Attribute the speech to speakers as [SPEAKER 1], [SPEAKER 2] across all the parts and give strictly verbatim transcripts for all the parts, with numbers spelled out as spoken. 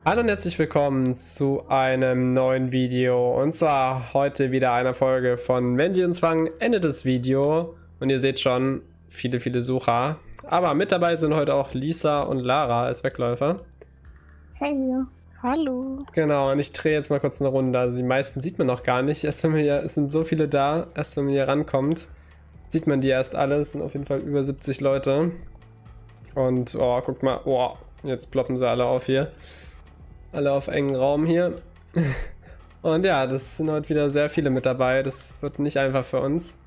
[SPEAKER 1] Hallo und herzlich willkommen zu einem neuen Video und zwar heute wieder einer Folge von Wenn Sie uns fangen, endet das Video und ihr seht schon viele, viele Sucher, aber mit dabei sind heute auch Lisa und Lara als Wegläufer.
[SPEAKER 2] Hey.
[SPEAKER 3] Hallo.
[SPEAKER 1] Genau, und ich drehe jetzt mal kurz eine Runde, also die meisten sieht man noch gar nicht, erst wenn man hier, es sind so viele da, erst wenn man hier rankommt, sieht man die erst alle, es sind auf jeden Fall über siebzig Leute und oh, guck mal, oh, jetzt ploppen sie alle auf hier. Alle auf engen Raum hier. Und ja, das sind heute wieder sehr viele mit dabei. Das wird nicht einfach für uns.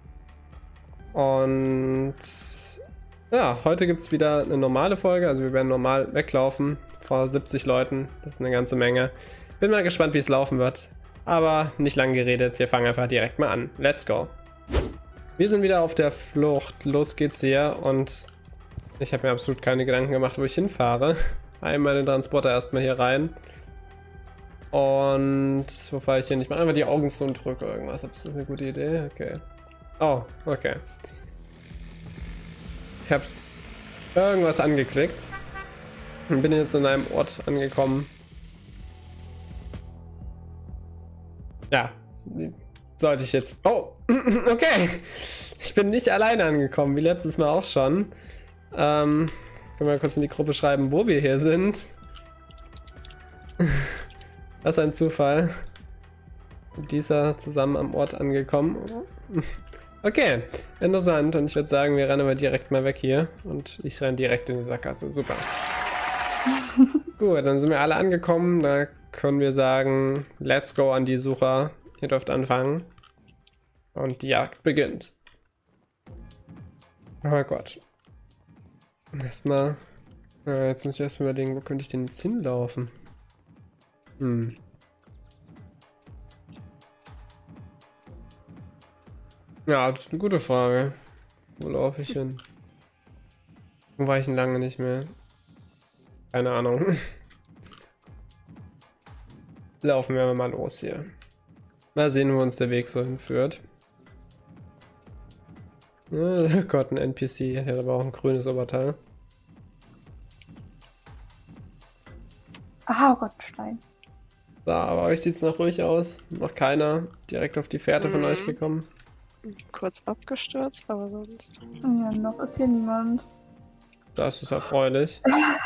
[SPEAKER 1] Und ja, heute gibt es wieder eine normale Folge. Also wir werden normal weglaufen vor siebzig Leuten. Das ist eine ganze Menge. Bin mal gespannt, wie es laufen wird. Aber nicht lang geredet. Wir fangen einfach direkt mal an. Let's go. Wir sind wieder auf der Flucht. Los geht's hier. Und ich habe mir absolut keine Gedanken gemacht, wo ich hinfahre. Einmal den Transporter erstmal hier rein. Und wo fahre ich denn? Ich mache einfach die Augen zu und drücke irgendwas. Ist das eine gute Idee? Okay. Oh, okay. Ich hab's irgendwas angeklickt. Und bin jetzt in einem Ort angekommen. Ja. Sollte ich jetzt... Oh, okay. Ich bin nicht alleine angekommen, wie letztes Mal auch schon. Ähm... Können wir kurz in die Gruppe schreiben, wo wir hier sind. Was ein Zufall. Mit dieser zusammen am Ort angekommen. Okay, interessant. Und ich würde sagen, wir rennen aber direkt mal weg hier. Und ich renne direkt in die Sackgasse. Super. Gut, dann sind wir alle angekommen. Da können wir sagen, let's go an die Sucher. Ihr dürft anfangen. Und die Jagd beginnt. Oh Gott. Erstmal, äh, jetzt muss ich erstmal überlegen, wo könnte ich denn jetzt hinlaufen? Hm. Ja, das ist eine gute Frage. Wo laufe ich hin? Wo war ich denn lange nicht mehr? Keine Ahnung. Laufen wir mal los hier. Mal sehen, wo uns der Weg so hinführt. Oh Gott, ein N P C. Der hat aber auch ein grünes Oberteil.
[SPEAKER 2] Ah, oh Gott, Stein.
[SPEAKER 1] So, aber euch sieht es noch ruhig aus. Noch keiner direkt auf die Fährte mhm. von euch gekommen.
[SPEAKER 3] Kurz abgestürzt, aber sonst...
[SPEAKER 2] Ja, noch ist hier niemand.
[SPEAKER 1] Das ist erfreulich.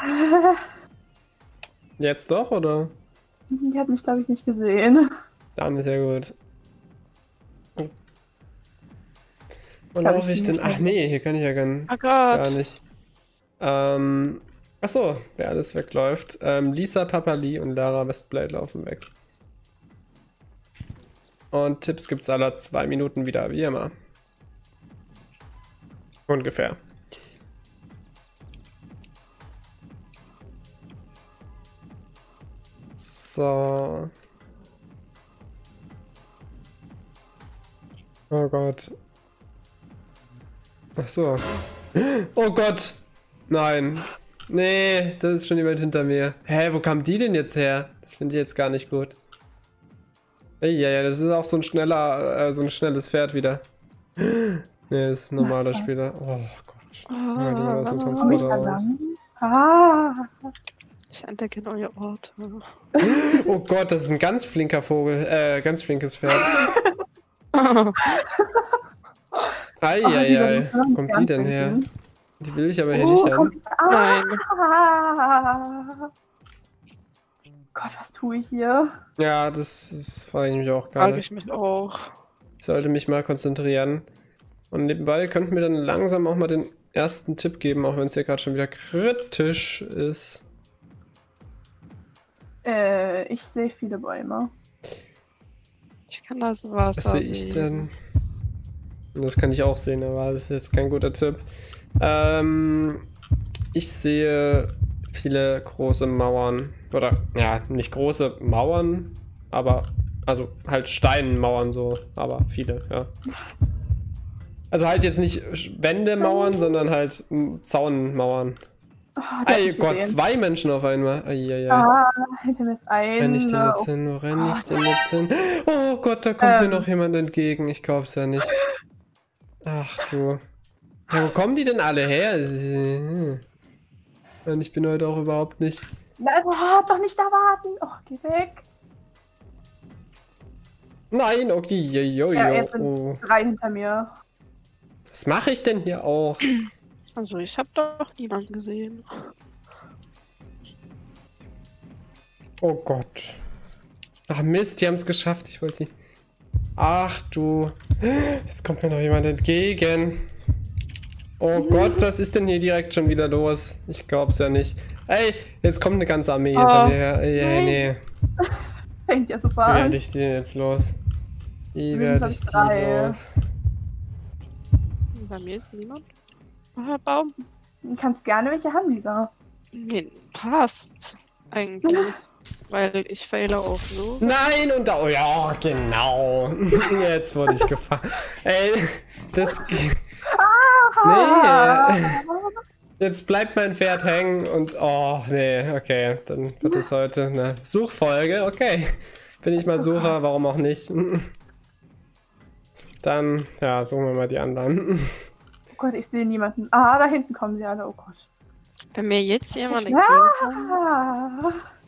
[SPEAKER 1] Jetzt doch, oder?
[SPEAKER 2] Die hat mich, glaube ich, nicht gesehen.
[SPEAKER 1] Dann ist ja gut. Wo laufe ich denn? Ach nee, hier kann ich ja gar,
[SPEAKER 3] oh
[SPEAKER 1] gar nicht. Ähm, achso, wer alles wegläuft. Ähm, Lisa, Papali und Lara Westblade laufen weg. Und Tipps gibt es alle zwei Minuten wieder, wie immer. Ungefähr. So. Oh Gott. Ach so. Oh Gott! Nein. Nee, das ist schon jemand hinter mir. Hä, wo kam die denn jetzt her? Das finde ich jetzt gar nicht gut. Ja, ja, das ist auch so ein schneller, äh, so ein schnelles Pferd wieder. Nee, das ist ein normaler Spieler. Oh Gott.
[SPEAKER 3] Oh,
[SPEAKER 1] ja, die aus dem
[SPEAKER 2] Komm ich
[SPEAKER 1] Transporter
[SPEAKER 2] da
[SPEAKER 1] raus.
[SPEAKER 2] lang? Ah.
[SPEAKER 3] Ich entdecke neue Orte.
[SPEAKER 1] Oh Gott, das ist ein ganz flinker Vogel. Äh, ganz flinkes Pferd. Eieiei,
[SPEAKER 2] oh,
[SPEAKER 1] wo kommt die denn her? Die will ich aber hier
[SPEAKER 2] oh,
[SPEAKER 1] nicht haben.
[SPEAKER 3] Nein.
[SPEAKER 2] Ah. Gott, was tue ich hier?
[SPEAKER 1] Ja, das, das frage ich mich auch
[SPEAKER 3] Frage
[SPEAKER 1] gerade.
[SPEAKER 3] ich mich auch.
[SPEAKER 1] Ich sollte mich mal konzentrieren. Und nebenbei könnten wir dann langsam auch mal den ersten Tipp geben, auch wenn es hier gerade schon wieder kritisch ist.
[SPEAKER 2] Äh, ich sehe viele Bäume.
[SPEAKER 3] Ich kann das Wasser
[SPEAKER 1] Was sehe ich denn? Das kann ich auch sehen, aber das ist jetzt kein guter Tipp. Ähm, ich sehe viele große Mauern. Oder, ja, nicht große Mauern, aber, also halt Steinmauern so, aber viele, ja. Also halt jetzt nicht Wände-Mauern, sondern halt Zaunmauern.
[SPEAKER 2] Oh,
[SPEAKER 1] Ey Gott, gesehen. Zwei Menschen auf einmal. Eieiei.
[SPEAKER 2] Ah, hinter mir ist ein.
[SPEAKER 1] Renn ich denn jetzt hin? Wo renn ich denn jetzt hin? Oh Gott, da kommt ähm. mir noch jemand entgegen. Ich glaub's ja nicht. Ach du. Ja, wo kommen die denn alle her? Und ich bin heute auch überhaupt nicht
[SPEAKER 2] Na, oh, doch nicht da warten. Oh, geh weg.
[SPEAKER 1] Nein, okay, jojo.
[SPEAKER 2] Ja, jetzt sind
[SPEAKER 1] Oh.
[SPEAKER 2] drei hinter mir.
[SPEAKER 1] Was mache ich denn hier auch?
[SPEAKER 3] Also ich habe doch niemanden gesehen.
[SPEAKER 1] Oh Gott. Ach Mist, die haben es geschafft. Ich wollte sie. Ach du. Jetzt kommt mir noch jemand entgegen. Oh Gott, was ist denn hier direkt schon wieder los? Ich glaub's ja nicht. Ey, jetzt kommt eine ganze Armee hinter
[SPEAKER 3] Oh,
[SPEAKER 1] mir her. Ey, nee.
[SPEAKER 2] Fängt ja super
[SPEAKER 1] Wie
[SPEAKER 2] an.
[SPEAKER 1] werde ich die denn jetzt los? Wie
[SPEAKER 2] Wir
[SPEAKER 1] werde
[SPEAKER 2] sind
[SPEAKER 1] ich die
[SPEAKER 2] drei.
[SPEAKER 1] los?
[SPEAKER 3] Bei mir ist niemand. Ah, Baum.
[SPEAKER 2] Du kannst gerne welche haben, Lisa.
[SPEAKER 3] Nee, passt. Eigentlich. Weil ich fehle auf so.
[SPEAKER 1] Nein, und da. Oh ja, genau. Jetzt wurde ich gefangen. Ey, das.
[SPEAKER 2] Ah!
[SPEAKER 1] Nee. Jetzt bleibt mein Pferd hängen und. Oh, nee, okay. Dann wird es heute eine Suchfolge. Okay. Bin ich mal Sucher, warum auch nicht? Dann, ja, suchen wir mal die anderen.
[SPEAKER 2] Oh Gott, ich sehe niemanden. Ah, da hinten kommen sie alle. Oh Gott.
[SPEAKER 3] Wenn mir jetzt jemand
[SPEAKER 2] Ja.
[SPEAKER 3] entgegenkommt.
[SPEAKER 1] Ah.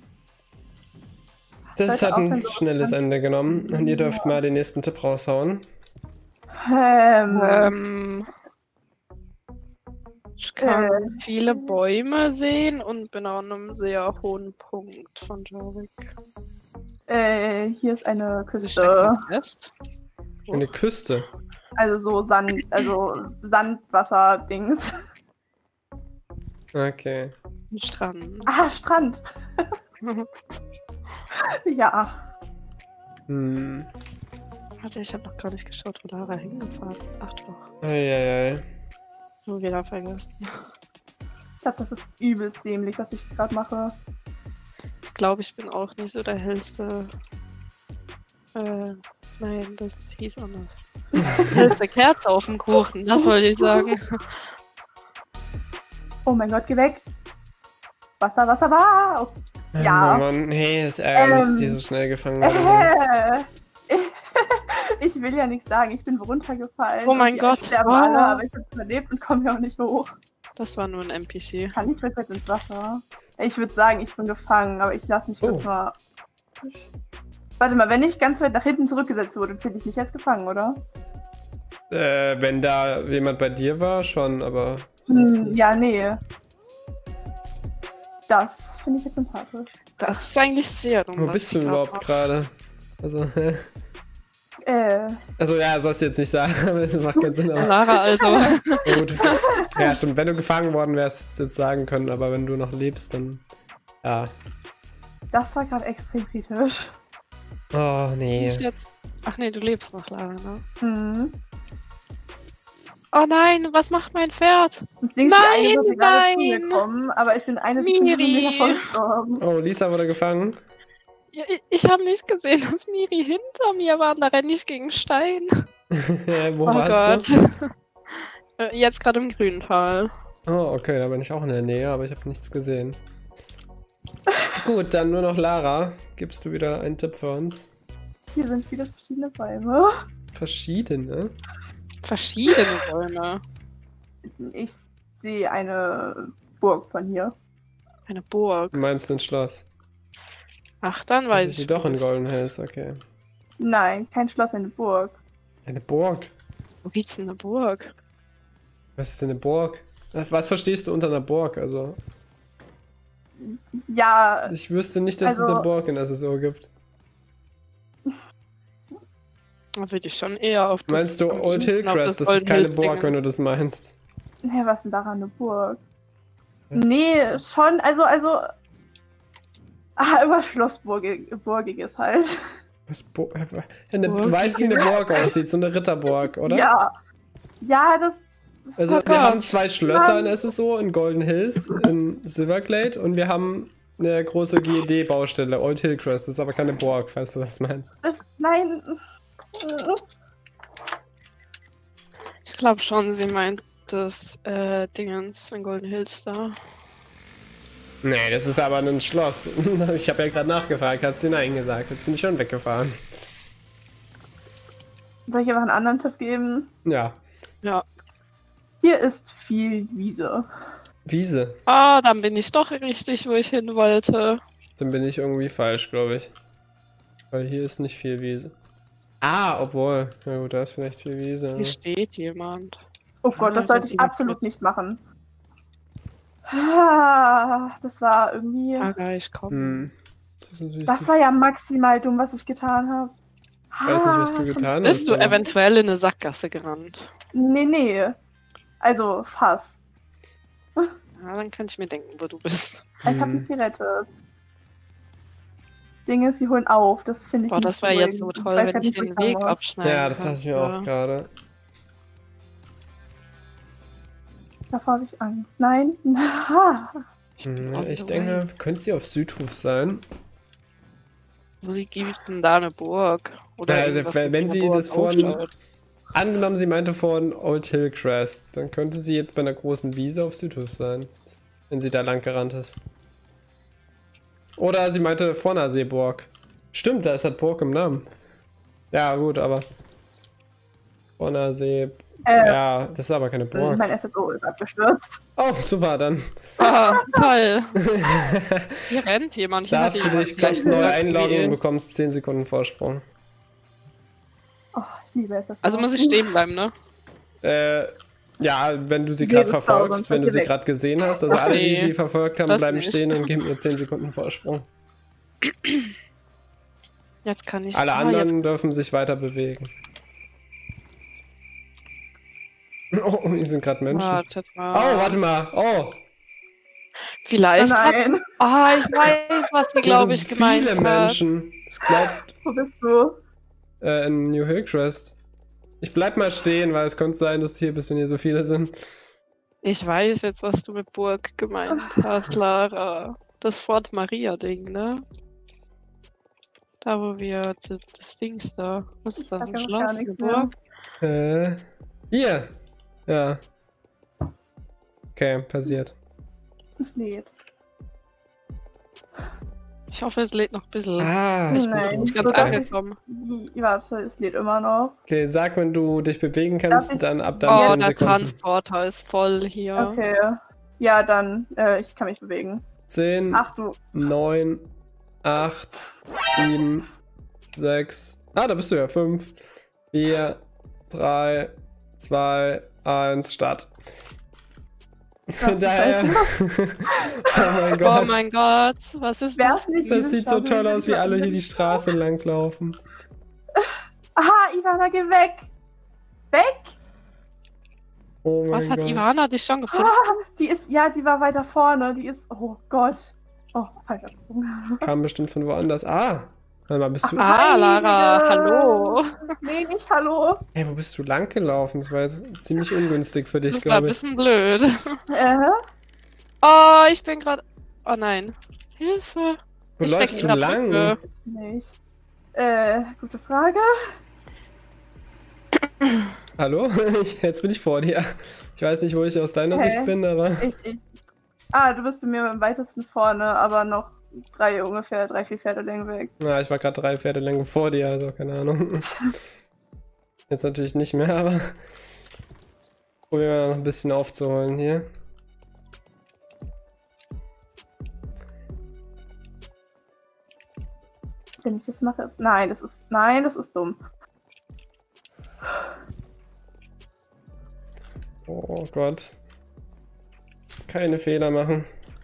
[SPEAKER 1] Das
[SPEAKER 2] Sollte
[SPEAKER 1] hat ein
[SPEAKER 2] aufhören, so
[SPEAKER 1] schnelles
[SPEAKER 2] was
[SPEAKER 1] Ende genommen. Und ihr dürft mal den nächsten Tipp raushauen.
[SPEAKER 2] Ähm,
[SPEAKER 3] Ähm, ich kann
[SPEAKER 2] Äh.
[SPEAKER 3] viele Bäume sehen und bin an einem sehr hohen Punkt von Jarvik.
[SPEAKER 2] äh, hier ist eine
[SPEAKER 3] Sie steckt
[SPEAKER 2] Küste.
[SPEAKER 3] noch fest.
[SPEAKER 1] Eine Küste.
[SPEAKER 2] Also so Sand, also Sandwasser-Dings.
[SPEAKER 1] Okay.
[SPEAKER 3] Ein Strand.
[SPEAKER 2] Ah, Strand. Ja.
[SPEAKER 1] Hm.
[SPEAKER 3] Warte, ich habe noch gar nicht geschaut, wo Lara hingefahren. Ach doch,
[SPEAKER 1] Eieiei.
[SPEAKER 3] nur wieder vergessen.
[SPEAKER 2] Ich glaube, das ist übelst dämlich, was ich gerade mache.
[SPEAKER 3] Ich glaube, ich bin auch nicht so der hellste. Äh, nein, das hieß anders. Hellste Kerze auf dem Kuchen, das wollte ich sagen.
[SPEAKER 2] Oh mein Gott, geh weg. Wasser, Wasser, Wasser.
[SPEAKER 1] Oh,
[SPEAKER 2] Ja.
[SPEAKER 1] Mann, hey, es ärgert mich, dass
[SPEAKER 2] Ähm,
[SPEAKER 1] die so schnell gefangen werden.
[SPEAKER 2] Äh, ich will ja nichts sagen, ich bin runtergefallen.
[SPEAKER 3] Oh mein
[SPEAKER 2] und die
[SPEAKER 3] Gott.
[SPEAKER 2] sterben
[SPEAKER 3] Oh.
[SPEAKER 2] alle, aber ich habe überlebt und komme ja auch nicht hoch.
[SPEAKER 3] Das war nur ein N P C.
[SPEAKER 2] Kann ich rückwärts ins Wasser? Ich würde sagen, ich bin gefangen, aber ich lasse mich
[SPEAKER 1] Oh.
[SPEAKER 2] kurz mal. Warte mal, wenn ich ganz weit nach hinten zurückgesetzt wurde, zähle ich nicht als gefangen, oder?
[SPEAKER 1] Äh, wenn da jemand bei dir war, schon, aber.
[SPEAKER 2] Hm, ja, nee. Das finde ich jetzt sympathisch.
[SPEAKER 3] Das ist eigentlich sehr dumm.
[SPEAKER 1] Wo
[SPEAKER 3] was
[SPEAKER 1] bist
[SPEAKER 3] die
[SPEAKER 1] du
[SPEAKER 3] grad
[SPEAKER 1] überhaupt
[SPEAKER 3] macht.
[SPEAKER 1] gerade? Also,
[SPEAKER 2] Äh,
[SPEAKER 1] also, ja, sollst du jetzt nicht sagen, aber das macht keinen Sinn. Aber
[SPEAKER 3] Lara, also.
[SPEAKER 1] gut. Ja, stimmt. Wenn du gefangen worden wärst, hättest du jetzt sagen können, aber wenn du noch lebst, dann. Ja.
[SPEAKER 2] das war gerade extrem kritisch.
[SPEAKER 1] Oh, nee.
[SPEAKER 3] Ich jetzt. Ach nee, du lebst noch, Lara, ne?
[SPEAKER 2] Hm.
[SPEAKER 3] Oh nein, was macht mein Pferd?
[SPEAKER 2] Das Ding
[SPEAKER 3] Nein,
[SPEAKER 2] ist, eine gerade zu mir
[SPEAKER 3] nein.
[SPEAKER 2] gekommen, aber ich bin eine Sekunde von
[SPEAKER 3] Miri.
[SPEAKER 2] mir davon gestorben.
[SPEAKER 1] Oh, Lisa wurde gefangen.
[SPEAKER 3] Ja, ich ich habe nicht gesehen, dass Miri hinter mir war. Da renne ich gegen Stein.
[SPEAKER 1] Wo
[SPEAKER 3] Oh
[SPEAKER 1] warst
[SPEAKER 3] Gott. Äh, Jetzt gerade im grünen Tal.
[SPEAKER 1] du? Oh, okay, da bin ich auch in der Nähe, aber ich habe nichts gesehen. Gut, dann nur noch Lara. Gibst du wieder einen Tipp für uns?
[SPEAKER 2] Hier sind viele verschiedene Bäume.
[SPEAKER 1] Verschiedene.
[SPEAKER 3] Verschiedene Bäume.
[SPEAKER 2] Ich sehe eine Burg von hier.
[SPEAKER 3] Eine Burg.
[SPEAKER 1] Du meinst ein Schloss?
[SPEAKER 3] Ach, dann
[SPEAKER 1] Das
[SPEAKER 3] weiß
[SPEAKER 1] ist
[SPEAKER 3] ich.
[SPEAKER 1] sie doch
[SPEAKER 3] wo
[SPEAKER 1] in
[SPEAKER 3] es-
[SPEAKER 1] Golden Hills, okay.
[SPEAKER 2] Nein, kein Schloss, eine Burg.
[SPEAKER 1] Eine Burg?
[SPEAKER 3] Wo gibt's denn eine Burg?
[SPEAKER 1] Was ist denn eine Burg? Was verstehst du unter einer Burg? Also,
[SPEAKER 2] Ja,
[SPEAKER 1] ich wüsste nicht, dass es
[SPEAKER 2] Also-
[SPEAKER 1] eine Burg in S S O gibt.
[SPEAKER 3] Da würde ich schon eher auf das.
[SPEAKER 1] Meinst du
[SPEAKER 3] am
[SPEAKER 1] Old
[SPEAKER 3] ehesten auf
[SPEAKER 1] Hillcrest? Das ist
[SPEAKER 3] Golden
[SPEAKER 1] keine
[SPEAKER 3] Hills
[SPEAKER 1] Burg,
[SPEAKER 3] Dingen.
[SPEAKER 1] wenn du das meinst.
[SPEAKER 2] ne, was ist denn daran eine Burg?
[SPEAKER 1] Hm?
[SPEAKER 2] Nee, schon, also, also. Ah, immer Schlossburgiges halt.
[SPEAKER 1] Was Bo eine,
[SPEAKER 3] Burg?
[SPEAKER 1] du weißt, wie eine Burg aussieht, so eine Ritterburg, oder?
[SPEAKER 2] Ja. Ja, das.
[SPEAKER 1] Also
[SPEAKER 3] Oh
[SPEAKER 1] wir
[SPEAKER 3] Gott.
[SPEAKER 1] haben zwei Schlösser
[SPEAKER 2] Mann.
[SPEAKER 1] in S S O, in Golden Hills, in Silverglade und wir haben eine große G E D-Baustelle, Old Hillcrest. Das ist aber keine Burg, falls du das meinst.
[SPEAKER 2] das nein.
[SPEAKER 3] Ich glaube schon, sie meint das äh, Dingens in Golden Hills da.
[SPEAKER 1] Nee, das ist aber ein Schloss. Ich habe ja gerade nachgefragt, hat sie Nein gesagt. Jetzt bin ich schon weggefahren.
[SPEAKER 2] Soll ich einfach einen anderen Tipp geben?
[SPEAKER 1] Ja.
[SPEAKER 3] Ja.
[SPEAKER 2] Hier ist viel Wiese.
[SPEAKER 1] Wiese.
[SPEAKER 3] Ah, dann bin ich doch richtig, wo ich hin wollte.
[SPEAKER 1] Dann bin ich irgendwie falsch, glaube ich. Weil hier ist nicht viel Wiese. Ah, obwohl. Na gut, da ist vielleicht viel Wiese.
[SPEAKER 3] Hier steht jemand.
[SPEAKER 2] Oh Gott,
[SPEAKER 3] Ah,
[SPEAKER 2] das sollte
[SPEAKER 3] das
[SPEAKER 2] ich
[SPEAKER 3] ist
[SPEAKER 2] absolut
[SPEAKER 3] gut.
[SPEAKER 2] nicht machen. Ah, das war irgendwie...
[SPEAKER 3] Ah, ich komme.
[SPEAKER 1] Hm. Das ist natürlich
[SPEAKER 2] Das
[SPEAKER 1] die-
[SPEAKER 2] war ja maximal dumm, was ich getan habe.
[SPEAKER 1] Ich weiß nicht, was du getan hast.
[SPEAKER 3] Bist du
[SPEAKER 1] aber-
[SPEAKER 3] eventuell in eine Sackgasse gerannt?
[SPEAKER 2] Nee, nee. Also fast.
[SPEAKER 3] Ja, dann kann ich mir denken, wo du bist.
[SPEAKER 2] Ich habe
[SPEAKER 1] Hm.
[SPEAKER 2] mich gerettet. Das Ding ist, sie holen auf. Das finde ich
[SPEAKER 3] Boah,
[SPEAKER 2] nicht
[SPEAKER 3] das wäre jetzt so
[SPEAKER 2] beruhigend.
[SPEAKER 3] toll,
[SPEAKER 2] weiß
[SPEAKER 3] wenn
[SPEAKER 2] halt
[SPEAKER 3] ich
[SPEAKER 2] nicht, wo
[SPEAKER 3] den
[SPEAKER 2] lang
[SPEAKER 3] Weg
[SPEAKER 2] muss.
[SPEAKER 3] abschneiden
[SPEAKER 1] Ja, das dachte ich mir auch
[SPEAKER 3] könnte.
[SPEAKER 1] gerade.
[SPEAKER 2] Davor habe ich Angst. Nein. Ha.
[SPEAKER 1] Hm,
[SPEAKER 3] on
[SPEAKER 1] ich
[SPEAKER 3] the
[SPEAKER 1] denke, könnte sie auf Südhof sein?
[SPEAKER 3] Wo sie gibt denn da eine Burg? Oder
[SPEAKER 1] Ja, also
[SPEAKER 3] irgendwas
[SPEAKER 1] wenn-
[SPEAKER 3] mit
[SPEAKER 1] wenn
[SPEAKER 3] einer
[SPEAKER 1] sie
[SPEAKER 3] Burg
[SPEAKER 1] das vorhin-
[SPEAKER 3] ausschaut.
[SPEAKER 1] Angenommen, sie meinte vorhin Old Hillcrest, dann könnte sie jetzt bei einer großen Wiese auf Südhof sein. Wenn sie da lang gerannt ist. Oder sie meinte Vornerseeburg. Stimmt, da ist das Burg im Namen. Ja, gut, aber. Vornersee.
[SPEAKER 2] Äh,
[SPEAKER 1] Ja, das ist aber keine Burg.
[SPEAKER 2] Mein S S O ist abgestürzt.
[SPEAKER 1] Oh, super, dann
[SPEAKER 3] Ah, toll. Hier rennt jemand. Hier
[SPEAKER 1] darfst
[SPEAKER 3] hat
[SPEAKER 1] du
[SPEAKER 3] jemand
[SPEAKER 1] dich kurz
[SPEAKER 3] die-
[SPEAKER 1] neu einloggen und
[SPEAKER 3] die-
[SPEAKER 1] bekommst zehn Sekunden Vorsprung.
[SPEAKER 2] Oh, ich liebe S S O.
[SPEAKER 3] Also muss ich stehen bleiben, ne?
[SPEAKER 1] Äh, ja, wenn du sie
[SPEAKER 2] Nee,
[SPEAKER 1] gerade
[SPEAKER 2] das
[SPEAKER 1] verfolgst,
[SPEAKER 2] dauert,
[SPEAKER 1] wenn du
[SPEAKER 2] sonst
[SPEAKER 1] sie
[SPEAKER 2] weg.
[SPEAKER 1] gerade gesehen hast. Also alle, die
[SPEAKER 3] Nee,
[SPEAKER 1] sie verfolgt haben,
[SPEAKER 3] das
[SPEAKER 1] bleiben
[SPEAKER 3] nicht.
[SPEAKER 1] stehen und geben ihr zehn Sekunden Vorsprung.
[SPEAKER 3] Jetzt kann ich.
[SPEAKER 1] Alle
[SPEAKER 3] ah,
[SPEAKER 1] anderen
[SPEAKER 3] jetzt,
[SPEAKER 1] dürfen sich weiter bewegen. Oh, hier sind gerade Menschen.
[SPEAKER 3] wartet mal.
[SPEAKER 1] Oh, warte mal. Oh,
[SPEAKER 3] Vielleicht
[SPEAKER 2] Oh
[SPEAKER 3] hat.
[SPEAKER 2] nein.
[SPEAKER 3] Ah, ich weiß, was sie,
[SPEAKER 1] hier
[SPEAKER 3] glaube
[SPEAKER 1] sind
[SPEAKER 3] ich, gemeint
[SPEAKER 1] viele
[SPEAKER 3] hat.
[SPEAKER 1] Menschen. Es glaubt
[SPEAKER 2] Wo bist du?
[SPEAKER 1] äh, in New Hillcrest. Ich bleib mal stehen, weil es könnte sein, dass du hier bist, wenn hier so viele sind.
[SPEAKER 3] Ich weiß jetzt, was du mit Burg gemeint hast, Lara. Das Fort Maria-Ding, ne? Da, wo wir das, das Dings da. Was ist das?
[SPEAKER 2] Ich
[SPEAKER 3] Ein
[SPEAKER 2] sag ja gar
[SPEAKER 3] Schloss? Eine
[SPEAKER 2] nichts mehr.
[SPEAKER 3] Burg?
[SPEAKER 1] Äh, hier. Ja. Okay, passiert.
[SPEAKER 2] Das lädt.
[SPEAKER 3] Ich hoffe, es lädt noch ein bisschen.
[SPEAKER 1] Ah, ich bin
[SPEAKER 2] Nein,
[SPEAKER 1] drauf.
[SPEAKER 3] Nicht ganz
[SPEAKER 2] sogar-
[SPEAKER 3] angekommen.
[SPEAKER 2] Wie- Warte, es lädt immer noch.
[SPEAKER 1] Okay, sag, wenn du dich bewegen kannst,
[SPEAKER 2] Darf ich-
[SPEAKER 1] dann ab dann
[SPEAKER 3] Oh,
[SPEAKER 1] zehn
[SPEAKER 3] der
[SPEAKER 1] Sekunden.
[SPEAKER 3] Transporter ist voll hier.
[SPEAKER 2] Okay. Ja, dann, äh, ich kann mich bewegen.
[SPEAKER 1] zehn,
[SPEAKER 2] Ach du.
[SPEAKER 1] neun, acht, sieben, sechs. Ah, da bist du ja. fünf, vier, drei, zwei, eins, Start.
[SPEAKER 2] Ja,
[SPEAKER 1] Daher. Oh mein Gott.
[SPEAKER 3] Oh mein Gott, was ist
[SPEAKER 2] Wär's
[SPEAKER 3] das?
[SPEAKER 2] nicht-
[SPEAKER 1] Das sieht so toll aus, wie alle hier die Straße lang laufen.
[SPEAKER 2] Aha, Ivana, geh weg! Weg!
[SPEAKER 1] Oh mein
[SPEAKER 3] Was hat
[SPEAKER 1] Gott.
[SPEAKER 3] Ivana dich schon gefunden?
[SPEAKER 2] Ah, die ist, ja, die war weiter vorne. Die ist, oh Gott. Oh, falscher Sprung.
[SPEAKER 1] Kam bestimmt von woanders. Ah, warte mal, bist du.
[SPEAKER 3] Ah, Lara,
[SPEAKER 2] Heilige.
[SPEAKER 3] hallo.
[SPEAKER 2] Nee, nicht hallo.
[SPEAKER 1] Hey, wo bist du lang gelaufen? Das war jetzt ziemlich ungünstig für dich,
[SPEAKER 3] Das war ein
[SPEAKER 1] glaube ich.
[SPEAKER 3] bisschen blöd.
[SPEAKER 2] Äh,
[SPEAKER 3] Oh, ich bin gerade. Oh nein. Hilfe.
[SPEAKER 1] Wo
[SPEAKER 3] Ich steck
[SPEAKER 1] läufst
[SPEAKER 3] in
[SPEAKER 1] du
[SPEAKER 3] der
[SPEAKER 1] lang?
[SPEAKER 3] Brücke.
[SPEAKER 2] nicht. Äh, gute Frage.
[SPEAKER 1] Hallo? Ich, jetzt bin ich vor dir. Ich weiß nicht, wo ich aus deiner
[SPEAKER 2] Okay.
[SPEAKER 1] Sicht bin, aber.
[SPEAKER 2] Ich, ich. Ah, du bist bei mir am weitesten vorne, aber noch drei ungefähr, drei, vier Pferdelängen weg.
[SPEAKER 1] Na, ich war gerade drei Pferdelängen vor dir, also keine Ahnung. Jetzt natürlich nicht mehr, aber. Probieren wir noch ein bisschen aufzuholen hier.
[SPEAKER 2] Wenn ich das mache, ist. Nein, das ist. Nein, das ist dumm.
[SPEAKER 1] Oh Gott. Keine Fehler machen.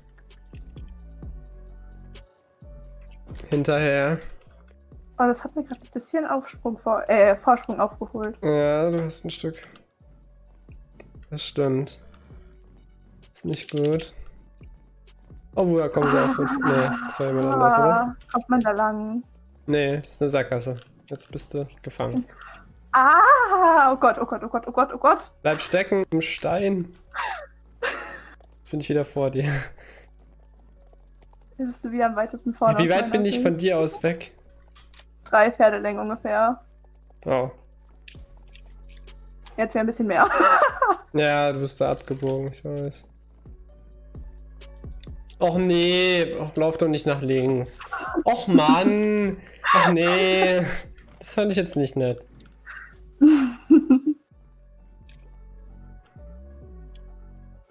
[SPEAKER 1] Hinterher.
[SPEAKER 2] Oh, das hat mir gerade ein bisschen Aufsprung vor, äh, Vorsprung aufgeholt.
[SPEAKER 1] Ja, du hast ein Stück. Das stimmt. Ist nicht gut. Oh, woher kommen sie auch fünf? Nee, das war jemand anders, oder?
[SPEAKER 2] Ah, kommt man da lang?
[SPEAKER 1] Nee, das ist eine Sackgasse. Jetzt bist du gefangen.
[SPEAKER 2] Ah, oh Gott, oh Gott, oh Gott, oh Gott, oh Gott.
[SPEAKER 1] Bleib stecken im Stein. Jetzt bin ich wieder vor dir.
[SPEAKER 2] Jetzt bist du wieder am weitesten vorne.
[SPEAKER 1] Wie
[SPEAKER 2] aus
[SPEAKER 1] weit
[SPEAKER 2] meiner
[SPEAKER 1] bin ich
[SPEAKER 2] Sicht.
[SPEAKER 1] von dir aus weg?
[SPEAKER 2] Drei Pferdelängen ungefähr.
[SPEAKER 1] Oh.
[SPEAKER 2] Jetzt wäre ein bisschen mehr.
[SPEAKER 1] Ja, du bist da abgebogen, ich weiß. Och nee, och, lauf doch nicht nach links. Och Mann. Ach nee. Das fand ich jetzt nicht nett.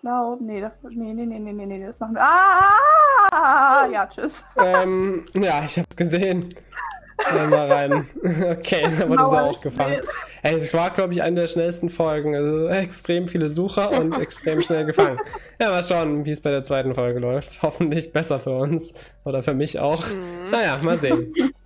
[SPEAKER 2] glaube, nee, das, nee, nee, nee, nee, nee, nee, das machen wir. Ah, ja, tschüss.
[SPEAKER 1] Ähm, ja, ich hab's gesehen. Äh, mal rein. Okay, da wurde sie auch gefangen. Ey, es war, glaube ich, eine der schnellsten Folgen. Also extrem viele Sucher und extrem schnell gefangen. Ja, mal schauen, wie es bei der zweiten Folge läuft. Hoffentlich besser für uns. Oder für mich auch.
[SPEAKER 3] Mhm.
[SPEAKER 1] Naja, mal sehen.